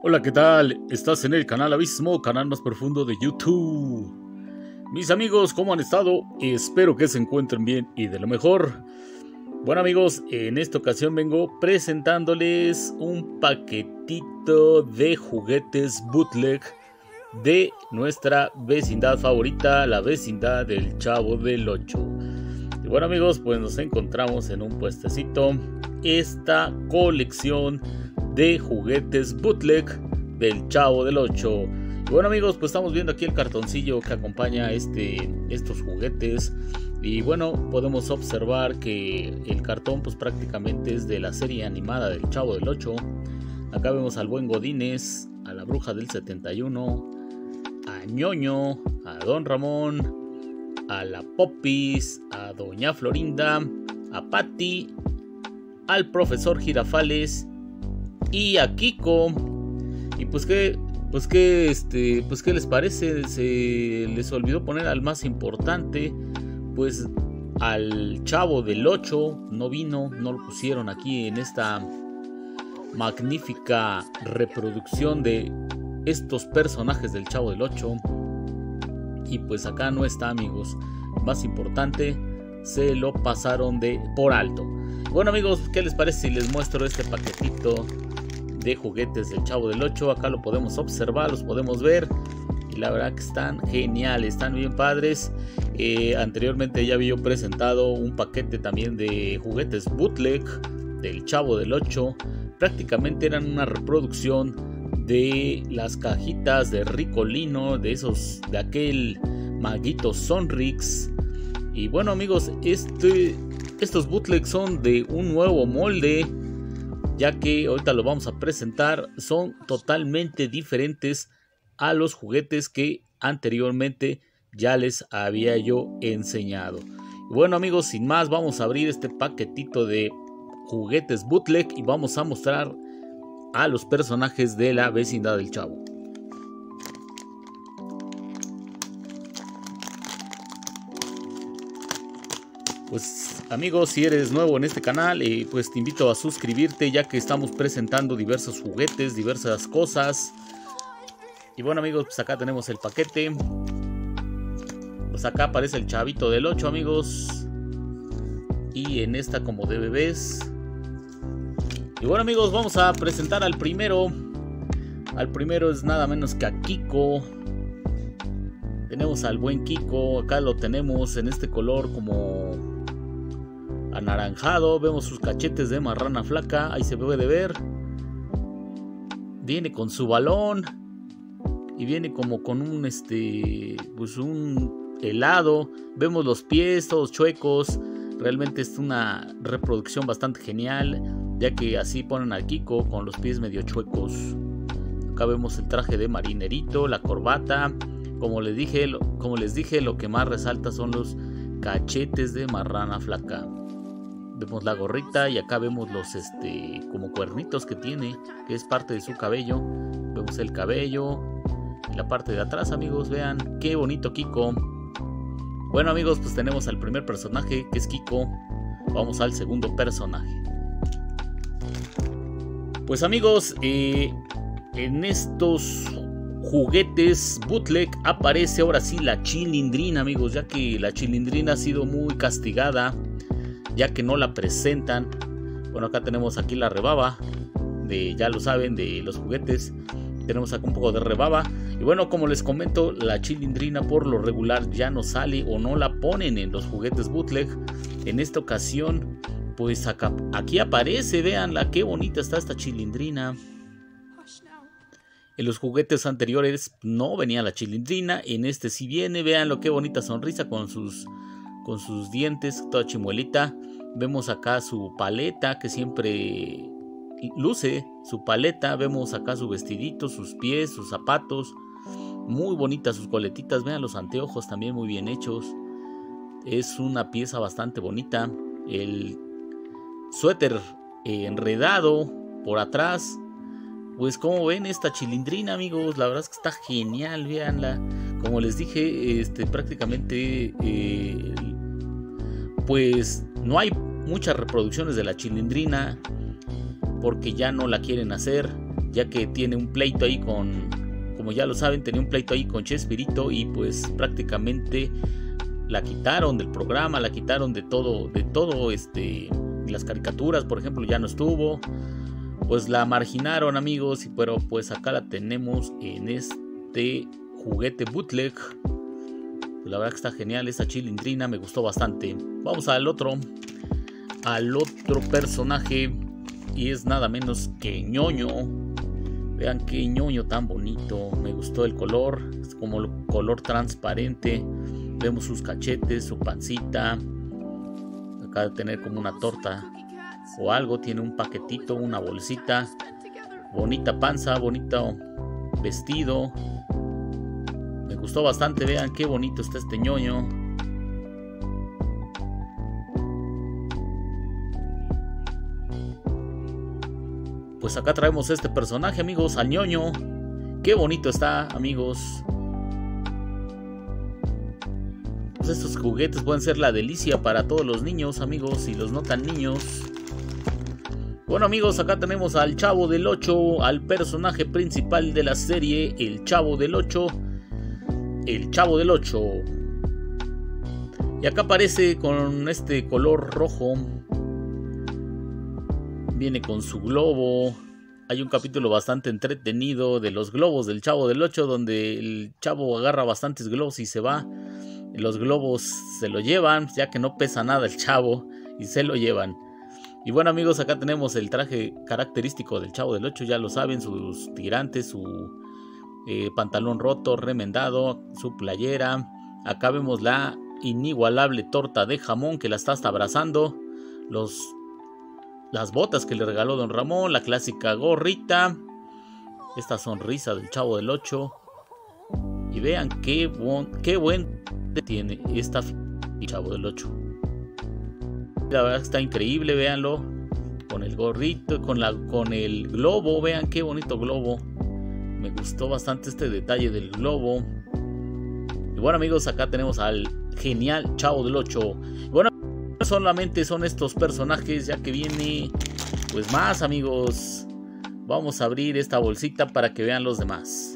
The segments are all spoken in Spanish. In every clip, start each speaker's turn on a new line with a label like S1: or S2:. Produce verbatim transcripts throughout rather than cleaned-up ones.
S1: Hola, ¿qué tal? Estás en el canal Abismo, canal más profundo de YouTube. Mis amigos, ¿cómo han estado? Espero que se encuentren bien y de lo mejor. Bueno amigos, en esta ocasión vengo presentándoles un paquetito de juguetes bootleg de nuestra vecindad favorita, la vecindad del Chavo del Ocho. Y bueno amigos, pues nos encontramos en un puestecito esta colección de juguetes bootleg del Chavo del Ocho. Y bueno amigos, pues estamos viendo aquí el cartoncillo que acompaña este, estos juguetes. Y bueno, podemos observar que el cartón pues prácticamente es de la serie animada del Chavo del Ocho. Acá vemos al buen Godínez, a la bruja del setenta y uno, a Ñoño, a Don Ramón, a la Popis, a Doña Florinda, a Patty, al profesor Girafales y a Kiko. Y pues que pues que este pues qué les parece, se les olvidó poner al más importante, pues al Chavo del Ocho. No vino, no lo pusieron aquí en esta magnífica reproducción de estos personajes del Chavo del Ocho. Y pues acá no está amigos, más importante, se lo pasaron de por alto. Bueno amigos, ¿qué les parece si les muestro este paquetito de juguetes del Chavo del Ocho? Acá lo podemos observar, los podemos ver y la verdad que están geniales, están bien padres. Eh, anteriormente ya había presentado un paquete también de juguetes bootleg del Chavo del Ocho. Prácticamente eran una reproducción de las cajitas de Ricolino, de esos, de aquel maguito Sonrix. Y bueno amigos, este, estos bootlegs son de un nuevo molde, ya que ahorita lo vamos a presentar. Son totalmente diferentes a los juguetes que anteriormente ya les había yo enseñado. Y bueno amigos, sin más, vamos a abrir este paquetito de juguetes bootleg y vamos a mostrar a los personajes de la vecindad del Chavo. Pues amigos, si eres nuevo en este canal, eh, pues te invito a suscribirte, ya que estamos presentando diversos juguetes, diversas cosas. Y bueno amigos, pues acá tenemos el paquete. Pues acá aparece el Chavito del Ocho amigos, y en esta como de bebés. Y bueno amigos, vamos a presentar al primero. Al primero es nada menos que a Kiko. Tenemos al buen Kiko, acá lo tenemos en este color como anaranjado. Vemos sus cachetes de marrana flaca, ahí se puede ver. Viene con su balón y viene como con un este pues un helado. Vemos los pies todos chuecos. Realmente es una reproducción bastante genial, ya que así ponen al Kiko con los pies medio chuecos. Acá vemos el traje de marinerito, la corbata. Como les dije, lo, como les dije, lo que más resalta son los cachetes de marrana flaca. Vemos la gorrita y acá vemos los este como cuernitos que tiene, que es parte de su cabello. Vemos el cabello y la parte de atrás amigos, vean qué bonito Kiko. Bueno amigos, pues tenemos al primer personaje, que es Kiko. Vamos al segundo personaje. Pues amigos, eh, en estos juguetes bootleg aparece ahora sí la Chilindrina amigos, ya que la Chilindrina ha sido muy castigada, ya que no la presentan. Bueno, acá tenemos aquí la rebaba, de, ya lo saben, de los juguetes. Tenemos acá un poco de rebaba. Y bueno, como les comento, la Chilindrina por lo regular ya no sale o no la ponen en los juguetes bootleg. En esta ocasión, pues acá, aquí aparece, veanla, qué bonita está esta Chilindrina. En los juguetes anteriores no venía la Chilindrina, en este sí viene. Vean lo que bonita sonrisa con sus, con sus dientes, toda chimuelita. Vemos acá su paleta que siempre luce, su paleta. Vemos acá su vestidito, sus pies, sus zapatos. Muy bonitas sus coletitas. Vean los anteojos también muy bien hechos. Es una pieza bastante bonita. El suéter eh, enredado por atrás. Pues como ven esta Chilindrina amigos, la verdad es que está genial, véanla. Como les dije, este, prácticamente eh, pues no hay muchas reproducciones de la Chilindrina porque ya no la quieren hacer. ya que tiene un pleito ahí con, como ya lo saben, tenía un pleito ahí con Chespirito y pues prácticamente la quitaron del programa, la quitaron de todo, de todo, este, las caricaturas, por ejemplo, ya no estuvo, pues la marginaron, amigos, pero pues acá la tenemos en este juguete bootleg. La verdad que está genial esta Chilindrina, me gustó bastante. Vamos al otro, al otro personaje, y es nada menos que Ñoño. Vean qué Ñoño tan bonito, me gustó el color, es como el color transparente. Vemos sus cachetes, su pancita. Acaba de tener como una torta o algo, tiene un paquetito, una bolsita. Bonita panza, bonito vestido. Me gustó bastante, vean qué bonito está este Ñoño. Pues acá traemos este personaje, amigos, al Ñoño. Qué bonito está, amigos. Pues estos juguetes pueden ser la delicia para todos los niños, amigos, y los no tan niños. Bueno, amigos, acá tenemos al Chavo del ocho, al personaje principal de la serie, el Chavo del ocho. El Chavo del ocho. Y acá aparece con este color rojo. Viene con su globo. Hay un capítulo bastante entretenido de los globos del Chavo del ocho, donde el Chavo agarra bastantes globos y se va. Los globos se lo llevan, ya que no pesa nada el Chavo, y se lo llevan. Y bueno, amigos, acá tenemos el traje característico del Chavo del ocho, ya lo saben, sus tirantes, su eh, pantalón roto, remendado, su playera. Acá vemos la inigualable torta de jamón que la está hasta abrazando. Los, las botas que le regaló Don Ramón, la clásica gorrita. Esta sonrisa del Chavo del ocho. Y vean qué, bon, qué buen tiene esta Chavo del ocho. La verdad está increíble, véanlo. Con el gorrito, con, la, con el globo, vean qué bonito globo. Me gustó bastante este detalle del globo. Y bueno, amigos, acá tenemos al genial Chavo del ocho. Y bueno, solamente son estos personajes, ya que viene pues más, amigos. Vamos a abrir esta bolsita para que vean los demás.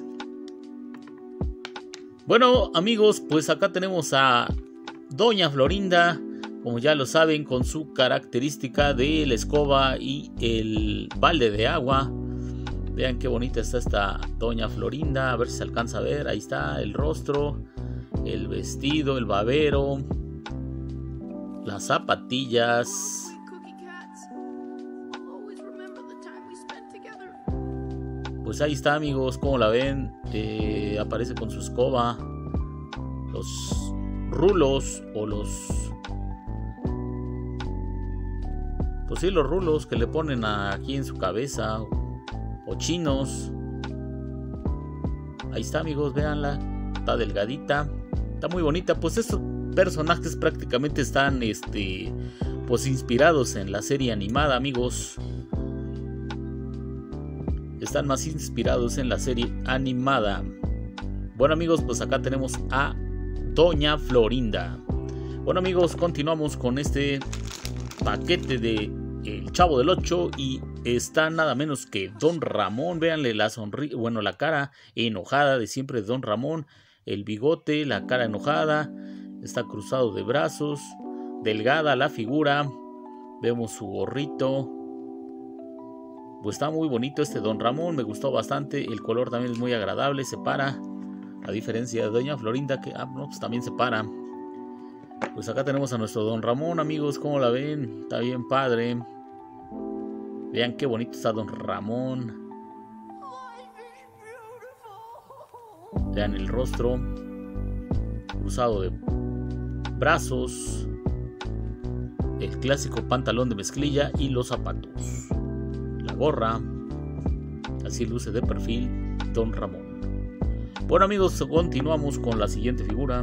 S1: Bueno, amigos, pues acá tenemos a Doña Florinda, como ya lo saben, con su característica de la escoba y el balde de agua. Vean qué bonita está esta Doña Florinda, a ver si se alcanza a ver. Ahí está el rostro, el vestido, el babero, las zapatillas. Pues ahí está, amigos, como la ven, eh, aparece con su escoba, los rulos o los, pues sí, los rulos que le ponen aquí en su cabeza, o, o chinos. Ahí está, amigos, véanla, está delgadita, está muy bonita. Pues estos personajes prácticamente están, este, pues inspirados en la serie animada, amigos. Están más inspirados en la serie animada. Bueno, amigos, pues acá tenemos a Doña Florinda. Bueno, amigos, continuamos con este paquete de El Chavo del ocho. Y está nada menos que Don Ramón. Véanle la sonrisa, bueno, la cara enojada de siempre de Don Ramón. El bigote, la cara enojada. Está cruzado de brazos. Delgada la figura. Vemos su gorrito. Pues está muy bonito este Don Ramón, me gustó bastante. El color también es muy agradable, se para. A diferencia de Doña Florinda, que ah, no, pues también se para. Pues acá tenemos a nuestro Don Ramón, amigos, ¿cómo la ven? Está bien padre. Vean qué bonito está Don Ramón. Vean el rostro. Cruzado de brazos. El clásico pantalón de mezclilla y los zapatos. Gorra, así luce de perfil Don Ramón. Bueno, amigos, continuamos con la siguiente figura.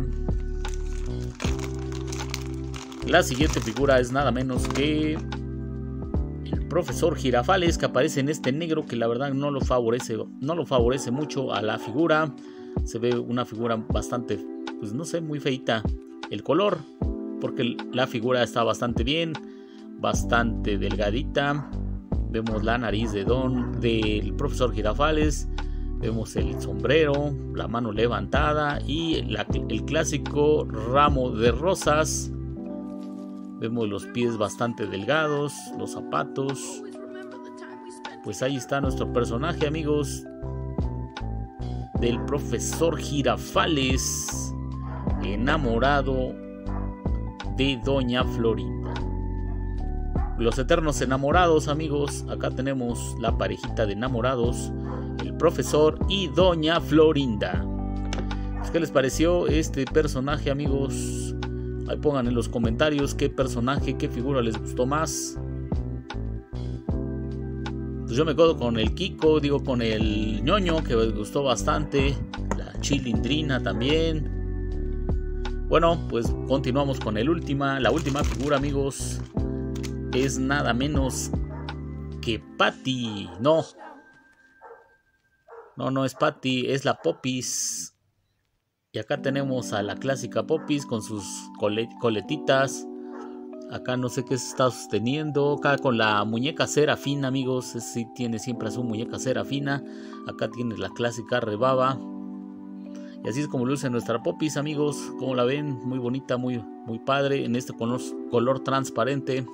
S1: La siguiente figura es nada menos que el profesor Girafales, que aparece en este negro, que la verdad no lo favorece, no lo favorece mucho a la figura. Se ve una figura bastante, pues no sé, muy feita el color, porque la figura está bastante bien, bastante delgadita. Vemos la nariz de Don, del profesor Girafales. Vemos el sombrero, la mano levantada y la, el clásico ramo de rosas. Vemos los pies bastante delgados, los zapatos. Pues ahí está nuestro personaje, amigos, del profesor Girafales, enamorado de Doña Florinda. Los eternos enamorados, amigos. Acá tenemos la parejita de enamorados, el profesor y Doña Florinda. ¿Qué les pareció este personaje, amigos? Ahí pongan en los comentarios qué personaje, qué figura les gustó más. Pues yo me quedo con el Kiko, digo con el ñoño, que me gustó bastante. La Chilindrina también. Bueno, pues continuamos con el última, la última figura, amigos. Es nada menos que Patty. No. No, no es Patty, es la Popis. Y acá tenemos a la clásica Popis con sus coletitas. Acá no sé qué se está sosteniendo. Acá con la muñeca Serafina, amigos. Sí, tiene siempre a su muñeca Serafina. Acá tiene la clásica Rebaba. Y así es como luce nuestra Popis, amigos. Como la ven, muy bonita, muy, muy padre. En este color, color transparente.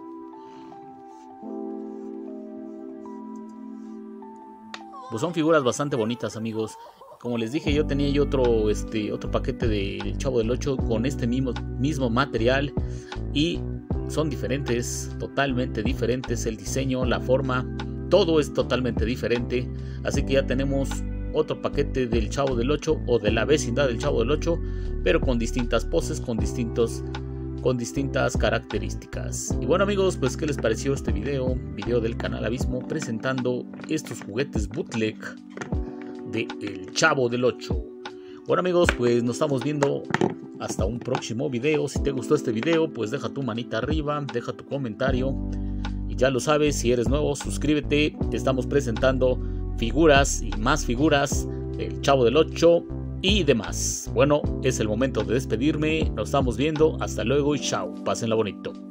S1: Pues son figuras bastante bonitas, amigos. Como les dije, yo tenía yo otro, este, otro paquete del Chavo del ocho con este mismo, mismo material. Y son diferentes, totalmente diferentes. El diseño, la forma, todo es totalmente diferente. Así que ya tenemos otro paquete del Chavo del ocho o de la vecindad del Chavo del ocho, pero con distintas poses, con distintos con distintas características. Y bueno, amigos, pues ¿qué les pareció este video? Video del canal Abismo presentando estos juguetes bootleg de El Chavo del ocho. Bueno, amigos, pues nos estamos viendo hasta un próximo video. Si te gustó este video, pues deja tu manita arriba, deja tu comentario. Y ya lo sabes, si eres nuevo, suscríbete. Te estamos presentando figuras y más figuras del Chavo del ocho y demás. Bueno, es el momento de despedirme. Nos estamos viendo. Hasta luego y chao. Pásenla bonito.